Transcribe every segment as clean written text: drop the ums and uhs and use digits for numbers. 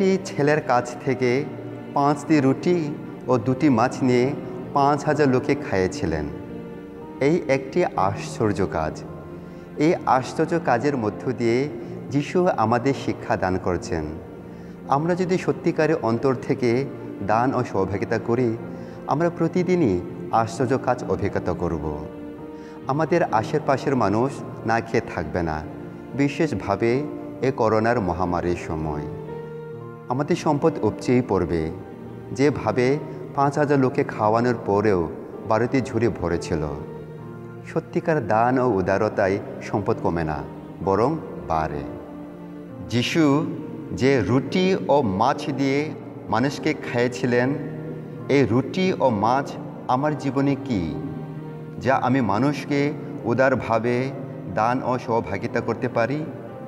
ছেলের কাছ থেকে 5টি রুটি ও 2টি মাছ নিয়ে 5,000 লোকে খাইয়েছিলেন। এই একটি আশ্চর্য কাজ। এই আশ্চর্য কাজের মধ্য দিয়ে যিশু আমাদের শিক্ষা দান করছেন। আমরা যদি সত্যিকারে অন্তর থেকে দান ও সহভাগিতা করি, আমরা প্রতিদিনই আশ্চর্য কাজ অভিজ্ঞতা করব। আমাদের আশেপাশের মানুষ না খেয়ে থাকবে না, বিশেষভাবে এ করোনার মহামারীর সময়। আমাদের সম্পদ উপচেই পড়বে। যেভাবে 5,000 লোকে খাওয়ানোর পরেও বাড়িতে ঝুড়ি ভরেছিল। সত্যিকার দান ও উদারতায় সম্পদ কমে না, বরং বাড়ে। যিশু যে রুটি ও মাছ দিয়ে মানুষকে খাইয়েছিলেন, এই রুটি ও মাছ আমার জীবনে কি, যা আমি মানুষকে উদারভাবে দান ও সহভাগিতা করতে পারি?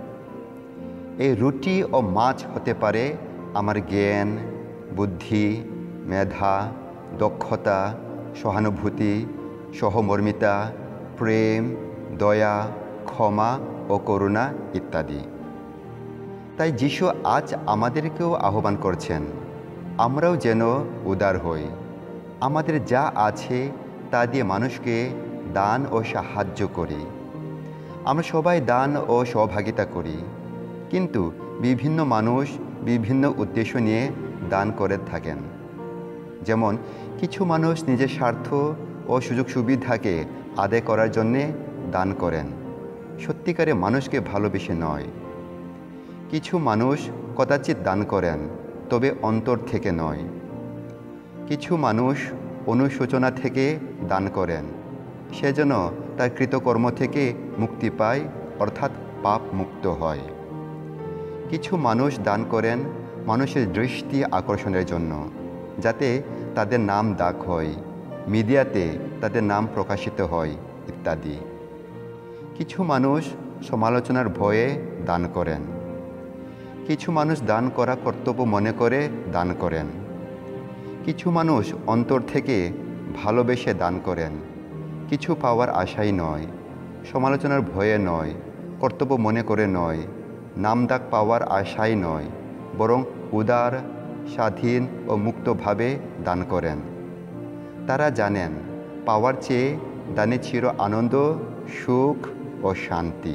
এই রুটি ও মাছ হতে পারে আমার জ্ঞান, বুদ্ধি, মেধা, দক্ষতা, সহানুভূতি, সহমর্মিতা, প্রেম, দয়া, ক্ষমা ও করুণা ইত্যাদি। তাই যিশু আজ আমাদেরকেও আহ্বান করছেন, আমরাও যেন উদার হই। আমাদের যা আছে তা দিয়ে মানুষকে দান ও সাহায্য করি। আমরা সবাই দান ও সহভাগিতা করি, কিন্তু বিভিন্ন মানুষ বিভিন্ন উদ্দেশ্য নিয়ে দান করে থাকেন। যেমন কিছু মানুষ নিজের স্বার্থ ও সুযোগ সুবিধাকে আদায় করার জন্যে দান করেন, সত্যিকারে মানুষকে ভালোবেসে নয়। কিছু মানুষ কদাচিৎ দান করেন, তবে অন্তর থেকে নয়। কিছু মানুষ অনুশোচনা থেকে দান করেন, সেজন্য তার কৃতকর্ম থেকে মুক্তি পায়, অর্থাৎ পাপ মুক্ত হয়। কিছু মানুষ দান করেন মানুষের দৃষ্টি আকর্ষণের জন্য, যাতে তাদের নাম ডাক হয়, মিডিয়াতে তাদের নাম প্রকাশিত হয় ইত্যাদি। কিছু মানুষ সমালোচনার ভয়ে দান করেন। কিছু মানুষ দান করা কর্তব্য মনে করে দান করেন। কিছু মানুষ অন্তর থেকে ভালোবেসে দান করেন, কিছু পাওয়ার আশাই নয়, সমালোচনার ভয়ে নয়, কর্তব্য মনে করে নয়, নামডাক পাওয়ার আশাই নয়, বরং উদার, স্বাধীন ও মুক্তভাবে দান করেন। তারা জানেন পাওয়ার চেয়ে দানে চির আনন্দ, সুখ ও শান্তি।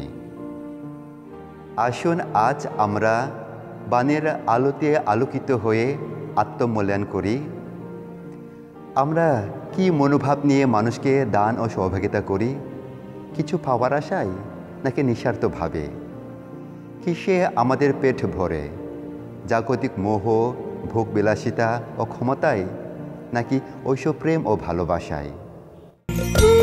আসুন আজ আমরা বাণীর আলোতে আলোকিত হয়ে আত্মমূল্যায়ন করি। আমরা কি মনোভাব নিয়ে মানুষকে দান ও সহভাগিতা করি? কিছু পাওয়ার আশায়, নাকি নিঃস্বার্থভাবে? কিসে আমাদের পেট ভরে? জাগতিক মোহ, ভোগবিলাসিতা ও ক্ষমতায়, নাকি ঐশ্বর প্রেম ও ভালোবাসায়?